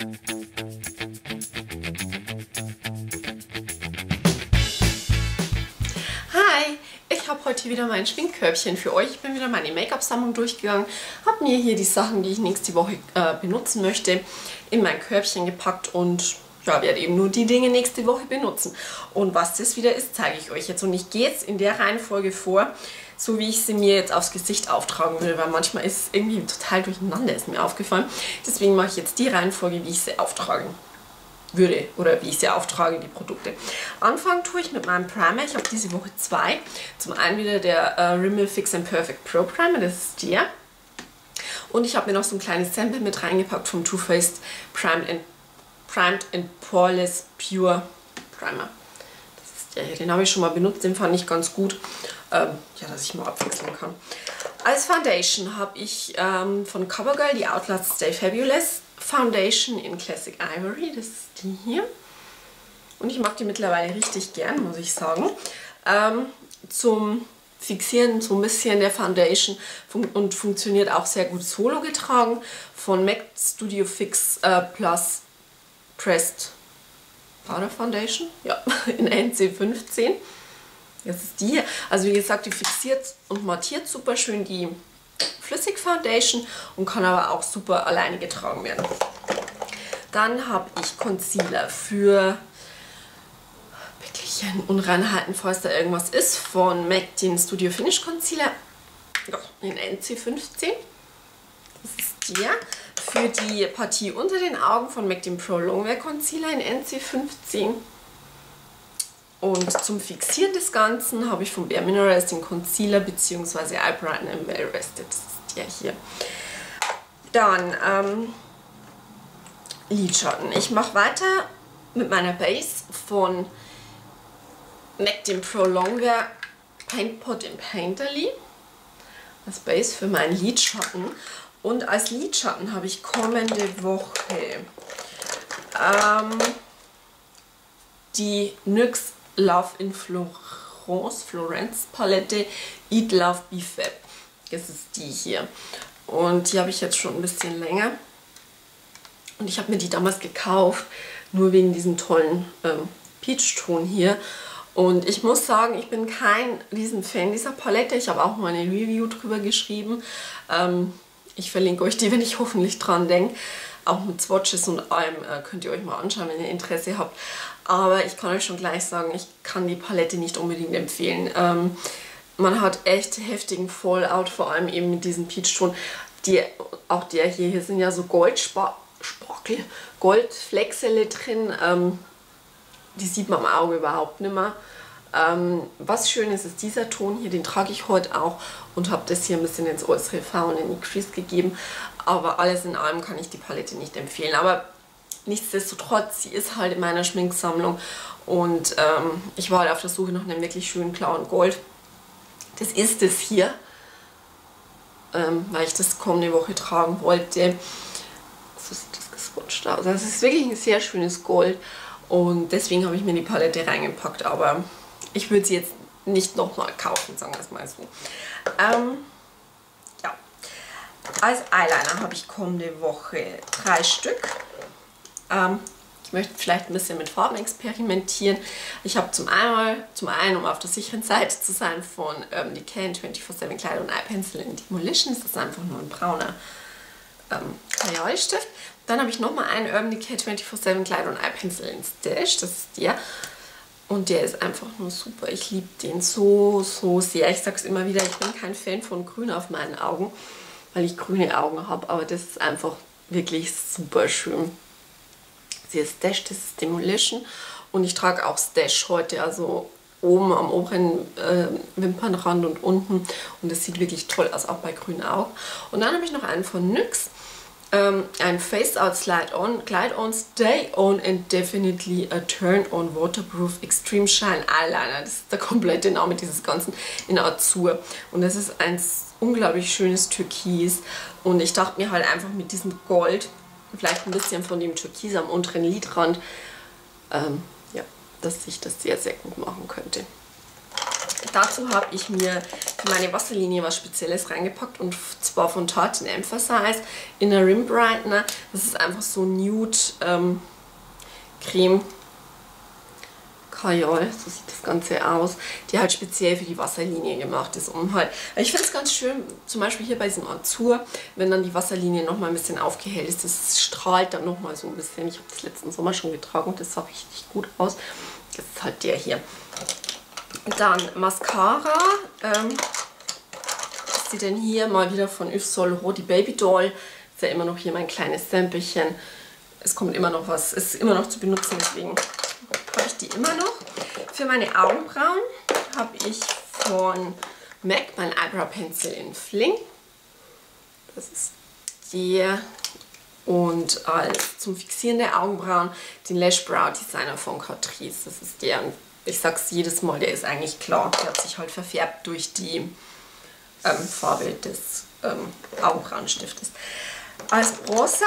Hi, ich habe heute wieder mein Schminkkörbchen für euch. Ich bin wieder meine Make-up-Sammlung durchgegangen, habe mir hier die Sachen, die ich nächste Woche benutzen möchte, in mein Körbchen gepackt und ja, werde eben nur die Dinge nächste Woche benutzen. Und was das wieder ist, zeige ich euch jetzt. Und ich gehe jetzt in der Reihenfolge vor, so wie ich sie mir jetzt aufs Gesicht auftragen will, weil manchmal ist es irgendwie total durcheinander, ist mir aufgefallen. Deswegen mache ich jetzt die Reihenfolge, wie ich sie auftragen würde oder wie ich sie auftrage, die Produkte. Anfangen tue ich mit meinem Primer. Ich habe diese Woche zwei. Zum einen wieder der Rimmel Fix and Perfect Pro Primer, das ist der. Und ich habe mir noch so ein kleines Sample mit reingepackt vom Too Faced Primed and Poreless Pure Primer. Das ist der hier, den habe ich schon mal benutzt, den fand ich ganz gut, ja, dass ich mal abwechseln kann. Als Foundation habe ich von CoverGirl die Outlast Stay Fabulous Foundation in Classic Ivory, das ist die hier. Und ich mag die mittlerweile richtig gern, muss ich sagen. Zum Fixieren so ein bisschen der Foundation und funktioniert auch sehr gut solo getragen von MAC Studio Fix Plus Pressed Powder Foundation, ja, in NC15. Das ist die hier. Also wie gesagt, die fixiert und mattiert super schön die Flüssig Foundation und kann aber auch super alleine getragen werden. Dann habe ich Concealer für wirkliche Unreinheiten, falls da irgendwas ist, von MAC den Studio Finish Concealer, ja, in NC15. Das ist der. Für die Partie unter den Augen von MAC den Pro Longwear Concealer in NC15. Und zum Fixieren des Ganzen habe ich von Bare Minerals den Concealer bzw. Eye Brightener im Well Rested. Das ist der hier. Dann Lidschatten. Ich mache weiter mit meiner Base von MAC dem Pro Longwear Paint Pot in Painterly. Das Base für meinen Lidschatten. Und als Lidschatten habe ich kommende Woche die NYX Love in Florence Palette Eat Love Be Fab. Das ist die hier. Und die habe ich jetzt schon ein bisschen länger. Und ich habe mir die damals gekauft, nur wegen diesem tollen Peach-Ton hier. Und ich muss sagen, ich bin kein Riesenfan dieser Palette. Ich habe auch mal eine Review drüber geschrieben. Ich verlinke euch die, wenn ich hoffentlich dran denke. Auch mit Swatches und allem könnt ihr euch mal anschauen, wenn ihr Interesse habt. Aber ich kann euch schon gleich sagen, ich kann die Palette nicht unbedingt empfehlen. Man hat echt heftigen Fallout, vor allem eben mit diesem Peach-Ton. Auch der hier sind ja so Goldsparkel, Goldflexele drin. Die sieht man am Auge überhaupt nicht mehr. Was schön ist, ist dieser Ton hier, den trage ich heute auch und habe das hier ein bisschen ins äußere V und in die Crease gegeben. Aber alles in allem kann ich die Palette nicht empfehlen. Aber nichtsdestotrotz, sie ist halt in meiner Schminksammlung und ich war halt auf der Suche nach einem wirklich schönen blauen Gold. Das ist es hier, weil ich das kommende Woche tragen wollte. So sieht das geswatcht aus. Das ist wirklich ein sehr schönes Gold und deswegen habe ich mir die Palette reingepackt, aber ich würde sie jetzt nicht nochmal kaufen, sagen wir es mal so. Ja. Als Eyeliner habe ich kommende Woche 3 Stück. Ich möchte vielleicht ein bisschen mit Farben experimentieren. Ich habe zum einen, um auf der sicheren Seite zu sein, von Urban Decay 24/7 Cleid und Eye Pencil in Demolition. Das ist einfach nur ein brauner Kajalstift. Dann habe ich nochmal einen Urban Decay 24/7 Cleid und Eye Pencil in Stash. Das ist der. Und der ist einfach nur super. Ich liebe den so, so sehr. Ich sage es immer wieder, ich bin kein Fan von Grün auf meinen Augen, weil ich grüne Augen habe. Aber das ist einfach wirklich super schön. Hier ist Stash, das ist Demolition. Und ich trage auch Stash heute, also oben am oberen Wimpernrand und unten. Und das sieht wirklich toll aus, auch bei grünen Augen. Und dann habe ich noch einen von NYX. Ein Face Out Slide On, Glide On, Stay On and Definitely a Turn On Waterproof Extreme Shine Eyeliner. Das ist der komplette Name dieses Ganzen in Azur. Und das ist ein unglaublich schönes Türkis. Und ich dachte mir halt einfach mit diesem Gold, vielleicht ein bisschen von dem Türkis am unteren Lidrand, ja, dass ich das sehr, sehr gut machen könnte. Dazu habe ich mir für meine Wasserlinie was Spezielles reingepackt und zwar von Tarte Emphasize Inner Rim Brightener. Das ist einfach so Nude Creme Kajal, so sieht das Ganze aus, die halt speziell für die Wasserlinie gemacht ist, um halt, ich finde es ganz schön, zum Beispiel hier bei diesem Azur, wenn dann die Wasserlinie nochmal ein bisschen aufgehellt ist, das strahlt dann nochmal so ein bisschen. Ich habe das letzten Sommer schon getragen und das sah richtig gut aus. Das ist halt der hier. Dann Mascara, was ist die denn hier? Mal wieder von Yves Saint Laurent, die Baby Doll, ist ja immer noch hier mein kleines Samplechen. Es kommt immer noch was, ist immer noch zu benutzen, deswegen habe ich die immer noch. Für meine Augenbrauen habe ich von MAC mein Eyebrow Pencil in Fling. Das ist der. Und als zum Fixieren der Augenbrauen den Lash Brow Designer von Catrice. Das ist der. Und ich sage es jedes Mal, der ist eigentlich klar. Der hat sich halt verfärbt durch die Farbe des Augenbrauenstiftes. Als Bronzer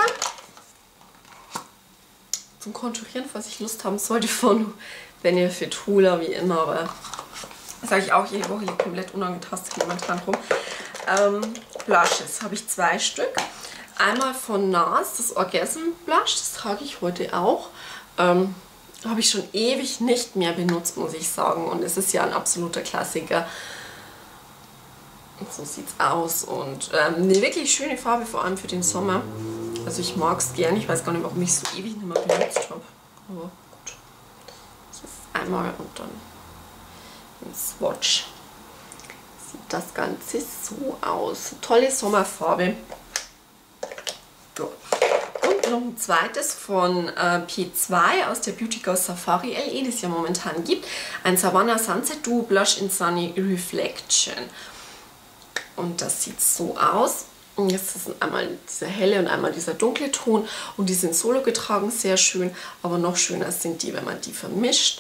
zum Konturieren, falls ich Lust haben sollte, von Benefit Hoola, wie immer, aber das sage ich auch jede Woche hier komplett unangetastet momentan rum. Blushes habe ich 2 Stück. Einmal von NARS, das Orgasm Blush, das trage ich heute auch. Habe ich schon ewig nicht mehr benutzt, muss ich sagen. Und es ist ja ein absoluter Klassiker. Und so sieht es aus. Und eine wirklich schöne Farbe, vor allem für den Sommer. Also ich mag es gerne. Ich weiß gar nicht, warum ich es so ewig nicht mehr benutzt habe. Aber gut. Das ist einmal und dann ein Swatch. Sieht das Ganze so aus. Tolle Sommerfarbe. Ja. Und noch ein zweites von P2 aus der Beauty Ghost Safari LE, das es ja momentan gibt. Ein Savannah Sunset Duo Blush in Sunny Reflection. Und das sieht so aus. Und jetzt ist einmal dieser helle und einmal dieser dunkle Ton. Und die sind solo getragen, sehr schön. Aber noch schöner sind die, wenn man die vermischt.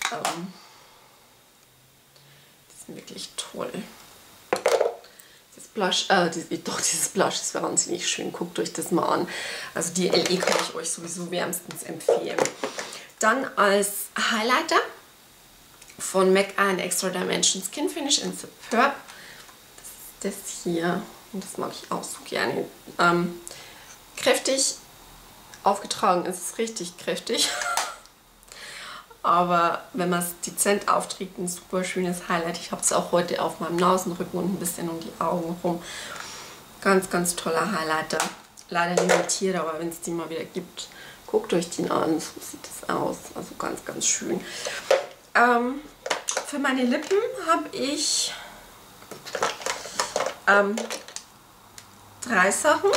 Die sind wirklich toll. Blush, dieses Blush ist wahnsinnig schön. Guckt euch das mal an. Also die LE kann ich euch sowieso wärmstens empfehlen. Dann als Highlighter von MAC ein Extra Dimension Skin Finish in Superb. Das ist das hier. Und das mag ich auch so gerne. Kräftig aufgetragen ist es richtig kräftig. Aber wenn man es dezent aufträgt, ein super schönes Highlight. Ich habe es auch heute auf meinem Nasenrücken und ein bisschen um die Augen rum. Ganz, ganz toller Highlighter. Leider limitiert, aber wenn es die mal wieder gibt, guckt euch den an. So sieht es aus. Also ganz, ganz schön. Für meine Lippen habe ich 3 Sachen.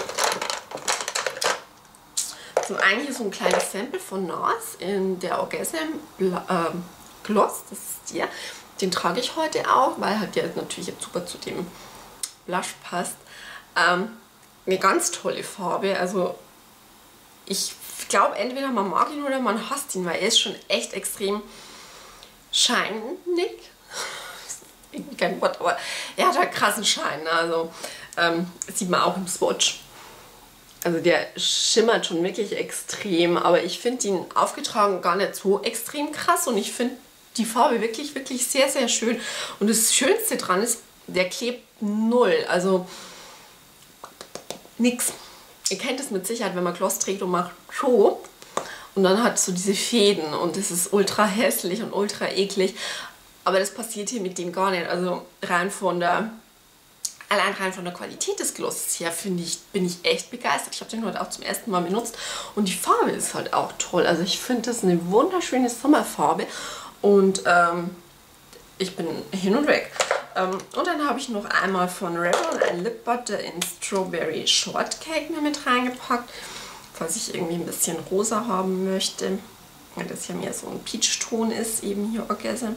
Zum einen hier so ein kleines Sample von NARS in der Orgasm Gloss. Das ist der. Den trage ich heute auch, weil halt der natürlich jetzt super zu dem Blush passt. Eine ganz tolle Farbe. Also ich glaube, entweder man mag ihn oder man hasst ihn, weil er ist schon echt extrem shinig. Irgendwie kein Wort, aber er hat halt krassen Schein. Also das sieht man auch im Swatch. Also der schimmert schon wirklich extrem, aber ich finde ihn aufgetragen gar nicht so extrem krass und ich finde die Farbe wirklich, wirklich sehr, sehr schön. Und das Schönste dran ist, der klebt null, also nix. Ihr kennt es mit Sicherheit, wenn man Gloss trägt und macht so und dann hat so diese Fäden und das ist ultra hässlich und ultra eklig. Aber das passiert hier mit dem gar nicht, also allein rein von der Qualität des Glosses her bin ich echt begeistert. Ich habe den heute auch zum ersten Mal benutzt und die Farbe ist halt auch toll. Also ich finde das eine wunderschöne Sommerfarbe und ich bin hin und weg. Und dann habe ich noch einmal von Revlon ein Lip Butter in Strawberry Shortcake mir mit reingepackt, falls ich irgendwie ein bisschen rosa haben möchte. Das ja mehr so ein Peach-Ton ist, eben hier Orgasm.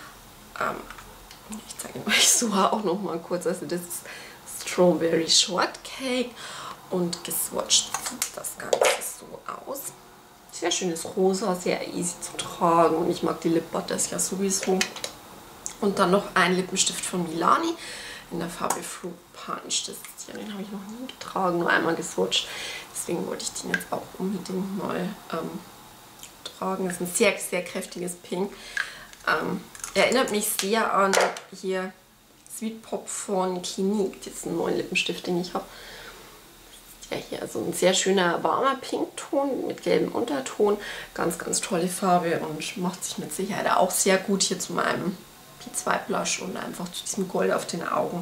Ich zeige euch so auch noch mal kurz. Also das ist Strawberry Shortcake und geswatcht sieht das Ganze so aus. Sehr schönes Rosa, sehr easy zu tragen und ich mag die Lip Butters ja sowieso. Und dann noch ein Lippenstift von Milani in der Farbe Fruit Punch. Das ist hier, den habe ich noch nie getragen, nur einmal geswatcht. Deswegen wollte ich den jetzt auch unbedingt mal tragen. Das ist ein sehr, sehr kräftiges Pink. Erinnert mich sehr an hier Sweet Pop von Clinique, diesen neuen Lippenstift, den ich habe. Ja, hier so ein sehr schöner warmer Pinkton mit gelbem Unterton. Ganz, ganz tolle Farbe und macht sich mit Sicherheit auch sehr gut hier zu meinem P2 Blush und einfach zu diesem Gold auf den Augen.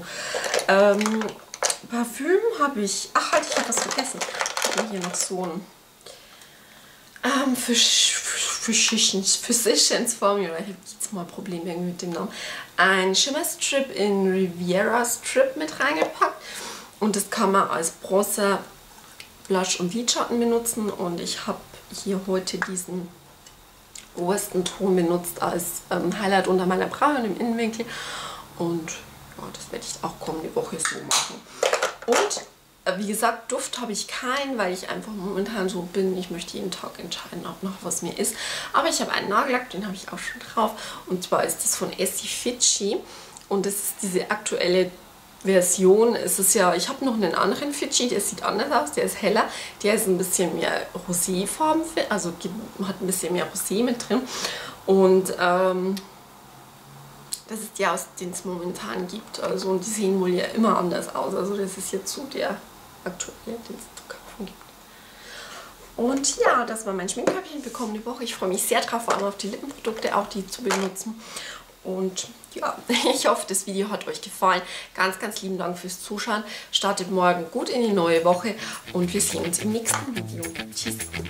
Parfüm habe ich... Ach halt, ich habe was vergessen. Ich habe hier noch so ein Physicians Formula. Ich habe jetzt mal Probleme irgendwie mit dem Namen. Ein Shimmer Strip in Riviera Strip mit reingepackt. Und das kann man als Bronzer, Blush und Lidschatten benutzen. Und ich habe hier heute diesen obersten Ton benutzt als Highlight unter meiner Braue und im Innenwinkel. Und ja, das werde ich auch kommende Woche so machen. Und wie gesagt, Duft habe ich keinen, weil ich einfach momentan so bin. Ich möchte jeden Tag entscheiden, ob noch was mir ist. Aber ich habe einen Nagellack, den habe ich auch schon drauf. Und zwar ist das von Essie Fidschi. Und das ist diese aktuelle Version. Es ist ja, ich habe noch einen anderen Fidschi, der sieht anders aus, der ist heller. Der ist ein bisschen mehr roséfarben, also hat ein bisschen mehr Rosé mit drin. Und das ist der, den es momentan gibt. Also, und die sehen wohl ja immer anders aus. Also das ist jetzt so der aktuelle, den es zu kaufen gibt. Und ja, das war mein Schminkkörbchen für kommende Woche. Ich freue mich sehr drauf, vor allem auf die Lippenprodukte, auch die zu benutzen. Und ja, ich hoffe, das Video hat euch gefallen. Ganz, ganz lieben Dank fürs Zuschauen. Startet morgen gut in die neue Woche und wir sehen uns im nächsten Video. Tschüss.